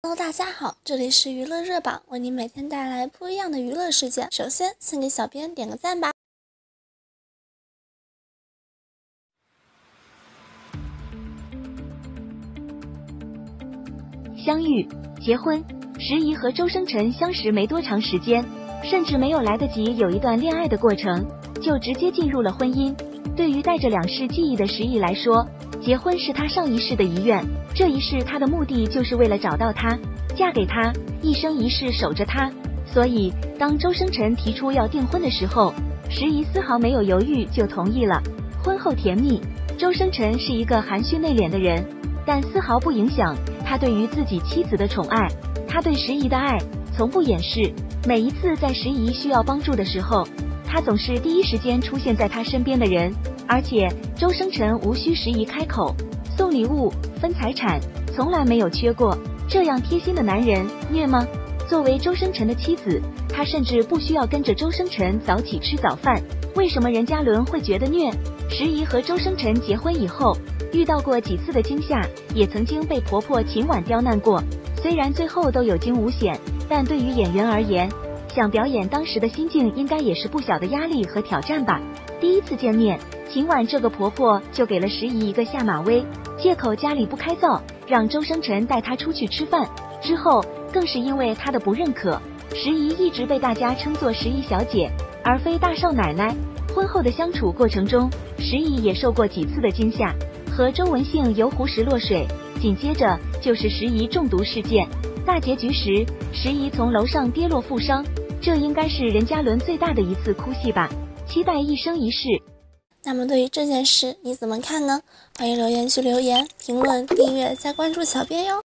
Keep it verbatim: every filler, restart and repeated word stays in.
Hello， 大家好，这里是娱乐热榜，为您每天带来不一样的娱乐事件。首先，先给小编点个赞吧。 相遇、结婚，时宜和周生辰相识没多长时间，甚至没有来得及有一段恋爱的过程，就直接进入了婚姻。对于带着两世记忆的时宜来说，结婚是他上一世的遗愿，这一世他的目的就是为了找到他，嫁给他，一生一世守着他。所以当周生辰提出要订婚的时候，时宜丝毫没有犹豫就同意了。婚后甜蜜，周生辰是一个含蓄内敛的人，但丝毫不影响他对于自己妻子的宠爱。他对时宜的爱从不掩饰，每一次在时宜需要帮助的时候，他总是第一时间出现在他身边的人。而且周生辰无需时宜开口，送礼物、分财产，从来没有缺过。这样贴心的男人虐吗？作为周生辰的妻子，他甚至不需要跟着周生辰早起吃早饭。为什么任嘉伦会觉得虐？时宜和周生辰结婚以后，遇到过几次的惊吓，也曾经被婆婆秦婉刁难过。虽然最后都有惊无险，但对于演员而言，想表演当时的心境应该也是不小的压力和挑战吧。第一次见面，秦婉这个婆婆就给了时宜一个下马威，借口家里不开灶，让周生辰带她出去吃饭。之后更是因为她的不认可，时宜一直被大家称作时宜小姐，而非大少奶奶。婚后的相处过程中，时宜也受过几次的惊吓，和周文幸游湖时落水，紧接着就是时宜中毒事件。大结局时，时宜从楼上跌落负伤，这应该是任嘉伦最大的一次哭戏吧。期待一生一世。 那么对于这件事你怎么看呢？欢迎留言区留言、评论、订阅加关注小编哟。